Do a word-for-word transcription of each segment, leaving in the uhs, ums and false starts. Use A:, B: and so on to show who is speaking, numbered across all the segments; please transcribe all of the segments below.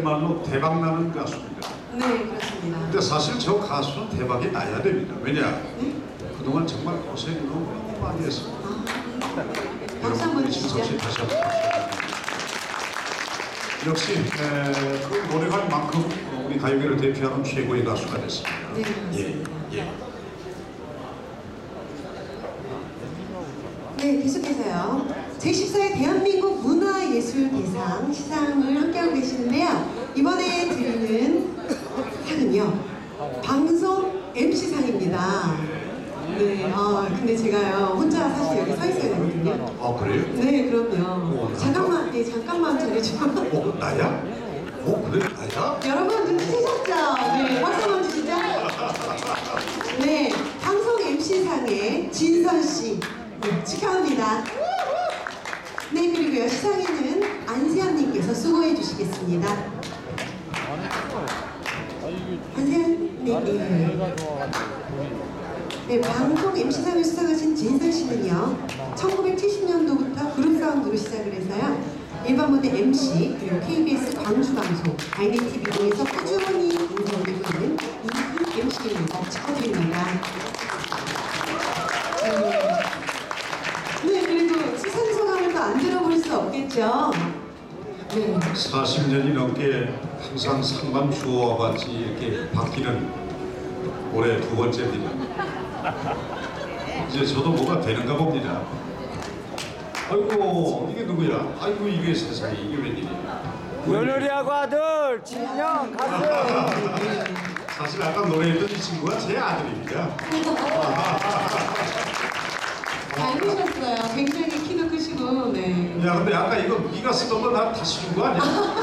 A: 그야말로 대박나는 가수입니다.
B: 네, 그렇습니다.
A: 근데 사실 저 가수는 대박이 나야 됩니다. 왜냐?
B: 네?
A: 그동안 정말 고생을 너무 많이 했습니다.
B: 아, 박수 한번
A: 우리
B: 주시죠.
A: 진석 씨 다시 한번 박수 드립니다. 역시 에, 그 노력할 만큼 우리 가요계를 대표하는 최고의 가수가 됐습니다.
B: 네, 맞습니다.
A: 예, 예.
B: 네, 계속해서요. 제십사 회 대한민국 문화예술대상 시상을 함께하고 계시는데요. 이번에 드리는 상은요, 방송 엠씨상입니다. 네, 아, 근데 제가요, 혼자 사실 여기 서 있어야 되거든요.
A: 아, 그래요?
B: 네, 그럼요.
A: 어,
B: 잠깐만, 네, 잠깐만 자리좀.
A: 어, 나야? 어, 그래? 나야?
B: 여러분 눈치채셨죠? 네, 박수 한번 주시죠. 네, 방송 엠씨상의 진선씨. 네, 축하합니다. 네, 그리고요, 시상에는 안세현님께서 수고해 주시겠습니다. 안세현님, 네. 네, 방송 엠씨상을 수상하신 진선씨는요, 천구백칠십 년도부터 그룹 사운드로 시작을 해서요, 일반 무대 엠씨, 그리고 케이비에스 광주방송, 아이디티비 등에서 꾸준히 인사 올리고 있는 인기 엠씨입니다. 축하드립니다. 네, 그리고 수상 소감을 또 안 들어볼 수 없겠죠? 네.
A: 사십 년이 넘게 항상 상만 주어와봤지 이렇게 바뀌는 올해 두 번째입니다. 이제 저도 뭐가 되는가 봅니다. 아이고 이게 누구야? 아이고 이게 세상에 이게 웬일이야?
C: 며느리하고 아들 진영 가수.
A: 사실 아까 노래했던 이 친구가 제 아들입니다.
B: 닮으셨어요. 굉장히 키도 크시고, 네.
A: 야 근데 아까 이거 네가 쓰던 거 나 다시 준 거 아니야?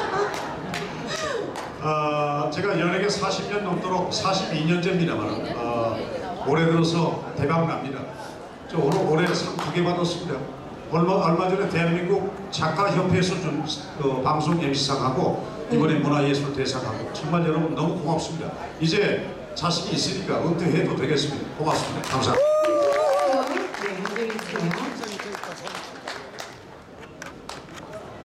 A: 아, 제가 연예계 사십 년 넘도록 사십이 년째입니다만 아, 올해 들어서 대박 납니다. 저 오늘 올해 상 두 개 받았습니다. 얼마, 얼마 전에 대한민국 작가협회에서 준 어, 방송 엠씨상하고 이번에 문화예술대상하고 정말 여러분 너무 고맙습니다. 이제 자식이 있으니까 은퇴해도 되겠습니다. 고맙습니다. 감사합니다.
B: 네, 안녕히 계세요.